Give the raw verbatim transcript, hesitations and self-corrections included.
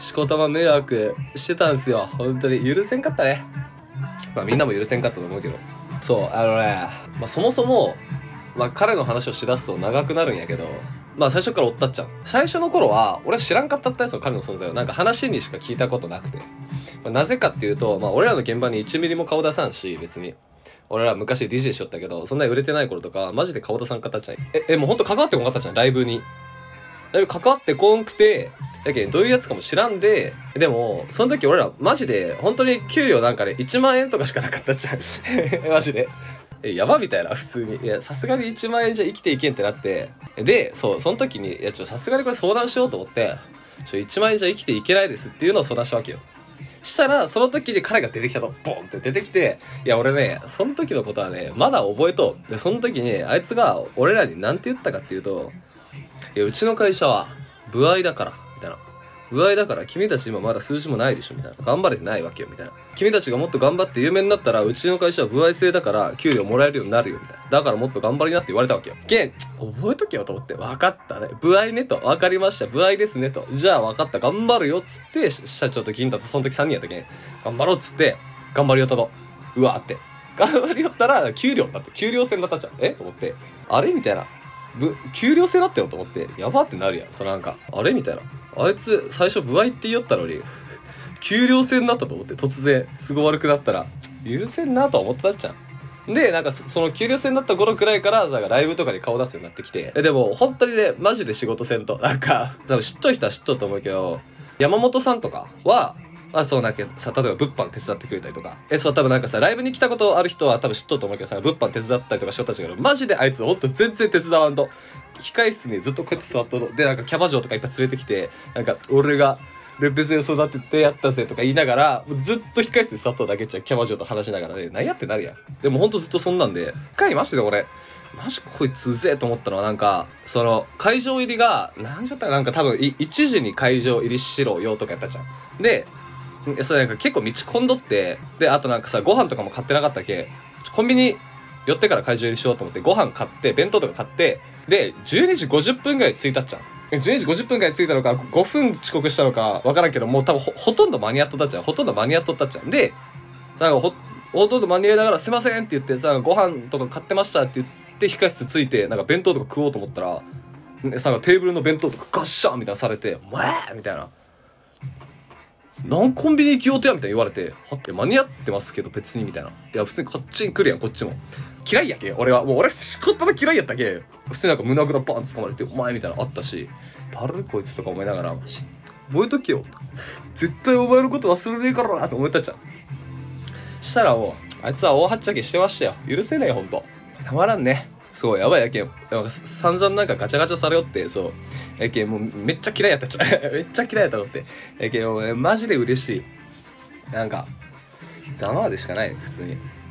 しこたま迷惑してたんすよ。本当に許せんかったね。まあみんなも許せんかったと思うけど。そう、あのね、まあそもそも、まあ彼の話をしだすと長くなるんやけど、まあ最初からおったっちゃん。最初の頃は、俺は知らんかったったやつの彼の存在を、なんか話にしか聞いたことなくて。まあ、なぜかっていうと、まあ俺らの現場にいちミリも顔出さんし、別に。俺ら昔 ディージェー しよったけど、そんなに売れてない頃とか、マジで顔出さんかったっちゃん。え、え、もうほんと関わってこんかったっちゃん、ライブに。ライブ関わってこんくて、だけどどういうやつかも知らんで、でも、その時俺らマジで、本当に給料なんかね、いちまんえんとかしかなかったっちゃん。マジで。え、やばみたいな、普通に。いや、さすがにいちまんえんじゃ生きていけんってなって。で、そう、その時に、いや、ちょ、さすがにこれ相談しようと思って、ちょ、いちまんえんじゃ生きていけないですっていうのを相談したわけよ。したら、その時に彼が出てきたと。ボンって出てきて、いや、俺ね、その時のことはね、まだ覚えとう。で、その時に、あいつが俺らに何て言ったかっていうと、いや、うちの会社は、歩合だから、みたいな。歩合だから、君たち今まだ数字もないでしょ、みたいな。頑張れてないわけよ、みたいな。君たちがもっと頑張って有名になったら、うちの会社は歩合制だから、給料もらえるようになるよ、みたいな。だからもっと頑張りなって言われたわけよ。けん、覚えとけよと思って。分かったね。歩合ねと。分かりました。歩合ですねと。じゃあ分かった。頑張るよ、つって、社長と銀太とその時さんにんやったけん。頑張ろう、つって、頑張りよったと。うわーって。頑張りよったら、給料だって。給料制だったじゃん。えと思って。あれみたいな。ぶ、給料制だったよと思って、やばってなるやん。そのなんか、あれみたいな。あいつ、最初、歩合って言いよったのに、給料制になったと思って、突然、都合悪くなったら、許せんなとは思ってたっちゃん。で、なんか、その給料制になった頃くらいから、なんかライブとかで顔出すようになってきて、え、でも、本当にね、マジで仕事せんと、なんか、多分知っとる人は知っとると思うけど、山本さんとかは、あ、そうなんかさ、例えば物販手伝ってくれたりとか。え、そう、多分なんかさ、ライブに来たことある人は多分知っとると思うけどさ、物販手伝ったりとかしよったちがマジであいつほんと全然手伝わんと。控室にずっとこうやって座っとる。で、なんかキャバ嬢とかいっぱい連れてきて、なんか、俺が、レッペセ育ててやったぜとか言いながら、ずっと控室に座っとるだけじゃん、キャバ嬢と話しながらね、何やってなるやん。でもほんとずっとそんなんで、一回ましてで俺、マジこいつうぜえと思ったのはなんか、その、会場入りが、なんじゃったかなんか多分、いちじに会場入りしろよとかやったじゃん。で、それなんか結構道込んどって、で、あとなんかさ、ご飯とかも買ってなかったっけ、コンビニ寄ってから会場入りしようと思って、ご飯買って、弁当とか買って、で、じゅうにじごじゅっぷんぐらい着いたっちゃん。じゅうにじごじゅっぷんぐらい着いたのか、ごふん遅刻したのか、わからんけど、もう多分ほ、ほとんど間に合っとったっちゃん。ほとんど間に合っとったっちゃん。で、なんかほ、ほとんど間に合いながら、すいませんって言ってさ、ご飯とか買ってましたって言って、控室着いて、なんか弁当とか食おうと思ったら、さ、なんかテーブルの弁当とかガッシャーみたいなされて、お前みたいな。何コンビニ行きようとやみたいに言われて、はって間に合ってますけど別にみたいな。いや普通にこっちに来るやん、こっちも。嫌いやけ俺は。もう俺仕事の嫌いやったけ普通になんか胸ぐらバーン掴まれて、お前みたいなのあったし、誰こいつとか思いながら、覚えとけよ。絶対お前のこと忘れねえからなって思ったじゃん。したらもう、あいつは大はっちゃけしてましたよ。許せねえ、ほんと。たまらんね。すごいやばいやけん。なんか散々なんかガチャガチャされよって、そう。やけんもうめっちゃ嫌いやったっちゃ。めっちゃ嫌いやったのって。やけんもう、ね、マジで嬉しい。なんか、ざまあでしかないね、普通に。